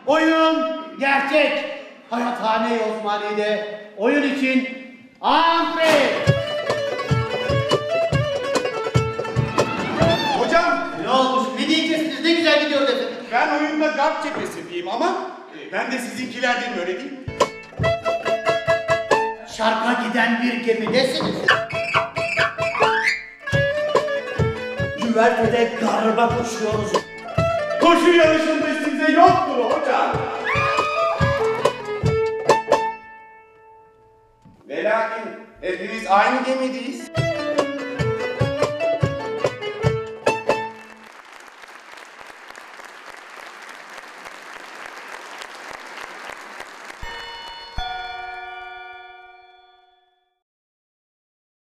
Oyun gerçek. Hayathane-i Osmaniye'de oyun için antre. Hocam, Ne olmuş? Ne diyeceksiniz? Ne güzel gidiyor efendim. ben oyunda Garp cephesindeyim ama ben de sizinkilerdenim, öyle değil mi? Şarka giden bir gemidesiniz. Güvertede garba koşuyoruz. Koşu yarışında size yoktur hocam. Ve lakin hepimiz aynı gemideyiz.